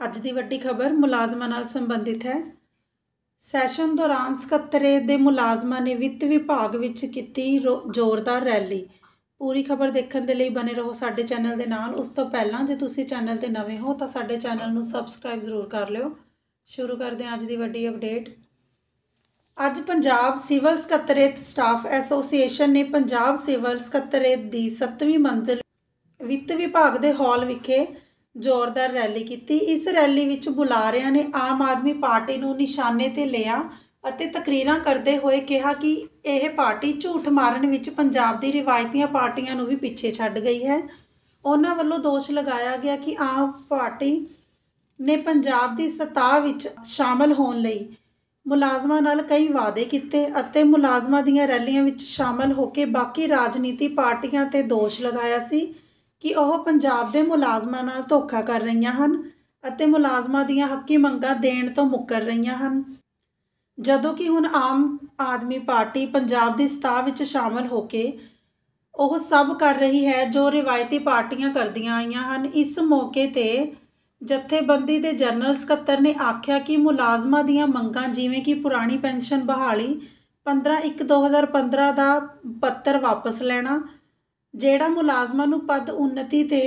ਅੱਜ ਦੀ ਵੱਡੀ ਖਬਰ ਮੁਲਾਜ਼ਮਾਂ ਨਾਲ ਸੰਬੰਧਿਤ ਹੈ। ਸੈਸ਼ਨ ਦੌਰਾਨ ਸਕੱਤਰੇਤ ਦੇ ਮੁਲਾਜ਼ਮਾਂ ਨੇ ਵਿੱਤ ਵਿਭਾਗ ਵਿੱਚ ਕੀਤੀ ਜ਼ੋਰਦਾਰ ਰੈਲੀ। ਪੂਰੀ ਖਬਰ ਦੇਖਣ ਦੇ ਲਈ ਬਣੇ ਰਹੋ ਸਾਡੇ ਚੈਨਲ ਦੇ ਨਾਲ। ਉਸ ਤੋਂ ਪਹਿਲਾਂ ਜੇ ਤੁਸੀਂ ਚੈਨਲ ਤੇ ਨਵੇਂ ਹੋ ਤਾਂ ਸਾਡੇ ਚੈਨਲ ਨੂੰ ਸਬਸਕ੍ਰਾਈਬ ਜ਼ਰੂਰ ਕਰ ਲਿਓ। ਸ਼ੁਰੂ ਕਰਦੇ ਹਾਂ ਅੱਜ ਦੀ ਵੱਡੀ ਅਪਡੇਟ। ਅੱਜ ਪੰਜਾਬ ਸਿਵਲ ਸਕੱਤਰੇਤ ਸਟਾਫ ਐਸੋਸੀਏਸ਼ਨ ਨੇ ਪੰਜਾਬ ਸਿਵਲ ਸਕੱਤਰੇਤ ਦੀ 7ਵੀਂ ਮੰਜ਼ਿਲ ਵਿੱਤ ਵਿਭਾਗ ਦੇ ਹਾਲ ਵਿਖੇ ਜ਼ੋਰਦਾਰ ਰੈਲੀ ਕੀਤੀ। ਇਸ ਰੈਲੀ ਵਿੱਚ ਬੁਲਾਰਿਆਂ ਨੇ ਆਮ ਆਦਮੀ ਪਾਰਟੀ ਨੂੰ ਨਿਸ਼ਾਨੇ ਤੇ ਲਿਆ ਅਤੇ ਤਕਰੀਰਾਂ ਕਰਦੇ ਹੋਏ ਕਿਹਾ ਕਿ ਇਹ ਪਾਰਟੀ ਝੂਠ ਮਾਰਨ ਵਿੱਚ ਪੰਜਾਬ ਦੀ ਰਿਵਾਇਤੀ ਪਾਰਟੀਆਂ ਨੂੰ ਵੀ ਪਿੱਛੇ ਛੱਡ ਗਈ ਹੈ। ਉਹਨਾਂ ਵੱਲੋਂ ਦੋਸ਼ ਲਗਾਇਆ ਗਿਆ ਕਿ ਆਮ ਪਾਰਟੀ ਨੇ ਪੰਜਾਬ ਦੀ ਸੱਤਾ ਵਿੱਚ ਸ਼ਾਮਲ ਹੋਣ ਲਈ ਮੁਲਾਜ਼ਮਾਂ ਨਾਲ ਕਈ ਵਾਅਦੇ ਕੀਤੇ ਅਤੇ ਮੁਲਾਜ਼ਮਾਂ ਦੀਆਂ ਰੈਲੀਆਂ ਵਿੱਚ ਸ਼ਾਮਲ ਹੋ ਕੇ ਬਾਕੀ ਰਾਜਨੀਤੀ ਪਾਰਟੀਆਂ ਤੇ ਦੋਸ਼ ਲਗਾਇਆ ਸੀ ਕਿ ਉਹ ਪੰਜਾਬ ਦੇ ਮੁਲਾਜ਼ਮਾਂ ਨਾਲ ਧੋਖਾ ਕਰ ਰਹੀਆਂ ਹਨ ਅਤੇ ਮੁਲਾਜ਼ਮਾਂ ਦੀਆਂ ਹੱਕੀ ਮੰਗਾਂ ਦੇਣ ਤੋਂ ਮੁੱਕਰ ਰਹੀਆਂ ਹਨ। ਜਦੋਂ ਕਿ ਹੁਣ ਆਮ ਆਦਮੀ ਪਾਰਟੀ ਪੰਜਾਬ ਦੀ ਸੱਤਾ ਵਿੱਚ ਸ਼ਾਮਲ ਹੋ ਕੇ ਉਹ ਸਭ ਕਰ ਰਹੀ ਹੈ ਜੋ ਰਿਵਾਇਤੀ ਪਾਰਟੀਆਂ ਕਰਦੀਆਂ ਆਈਆਂ ਹਨ। ਇਸ ਮੌਕੇ ਤੇ ਜਥੇਬੰਦੀ ਦੇ ਜਨਰਲ ਸਕੱਤਰ ਨੇ ਆਖਿਆ ਕਿ ਮੁਲਾਜ਼ਮਾਂ ਦੀਆਂ ਮੰਗਾਂ ਜਿਵੇਂ ਕਿ ਪੁਰਾਣੀ ਪੈਨਸ਼ਨ ਬਹਾਲੀ, 15/1/2015 ਦਾ ਪੱਤਰ ਵਾਪਸ ਲੈਣਾ, ਜਿਹੜਾ ਮੁਲਾਜ਼ਮਾਂ ਨੂੰ ਪਦ ਉੱਨਤੀ ਤੇ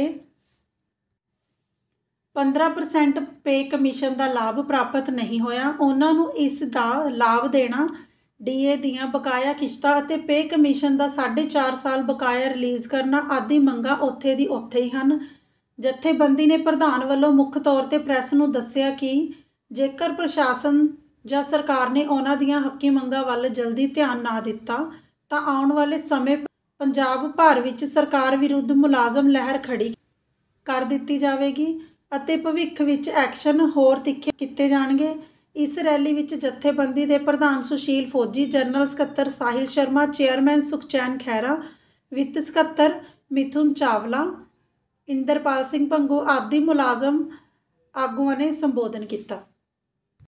15% ਪੇ ਕਮਿਸ਼ਨ ਦਾ ਲਾਭ ਪ੍ਰਾਪਤ ਨਹੀਂ ਹੋਇਆ, ਉਹਨਾਂ ਨੂੰ ਇਸ ਦਾ ਲਾਭ ਦੇਣਾ, ਡੀਏ ਦੀਆਂ ਬਕਾਇਆ ਕਿਸ਼ਤਾਂ ਅਤੇ ਪੇ ਕਮਿਸ਼ਨ ਦਾ 4.5 ਸਾਲ ਬਕਾਇਆ ਰਿਲੀਜ਼ ਕਰਨਾ ਆਦਿ ਮੰਗਾਂ ਉੱਥੇ ਦੀ ਉੱਥੇ ਹੀ ਹਨ। ਜਥੇਬੰਦੀ ਨੇ ਪ੍ਰਧਾਨ ਵੱਲੋਂ ਮੁੱਖ ਤੌਰ ਤੇ ਪ੍ਰੈਸ ਨੂੰ ਦੱਸਿਆ ਕਿ ਜੇਕਰ ਪ੍ਰਸ਼ਾਸਨ ਜਾਂ ਸਰਕਾਰ ਨੇ ਉਹਨਾਂ ਦੀਆਂ ਹੱਕੀ ਮੰਗਾਂ ਵੱਲ ਜਲਦੀ ਧਿਆਨ ਨਾ ਦਿੱਤਾ ਤਾਂ ਆਉਣ ਵਾਲੇ ਸਮੇਂ ਪੰਜਾਬ ਭਰ ਵਿੱਚ ਸਰਕਾਰ ਵਿਰੁੱਧ ਮੁਲਾਜ਼ਮ ਲਹਿਰ ਖੜੀ ਕਰ ਦਿੱਤੀ ਜਾਵੇਗੀ ਅਤੇ ਭਵਿੱਖ ਵਿੱਚ ਐਕਸ਼ਨ ਹੋਰ ਤਿੱਖੇ ਕੀਤੇ ਜਾਣਗੇ। ਇਸ ਰੈਲੀ ਵਿੱਚ ਜਥੇਬੰਦੀ ਦੇ ਪ੍ਰਧਾਨ ਸੁਸ਼ੀਲ ਫੌਜੀ, ਜਨਰਲ ਸਕੱਤਰ ਸਾਹਿਲ ਸ਼ਰਮਾ, ਚੇਅਰਮੈਨ ਸੁਖਚੈਨ ਖਹਿਰਾ, ਵਿੱਤ ਸਕੱਤਰ ਮਿਥੁਨ ਚਾਵਲਾ, ਇੰਦਰਪਾਲ ਸਿੰਘ ਭੰਗੂ ਆਦਿ ਮੁਲਾਜ਼ਮ ਆਗੂਆਂ ਨੇ ਸੰਬੋਧਨ ਕੀਤਾ।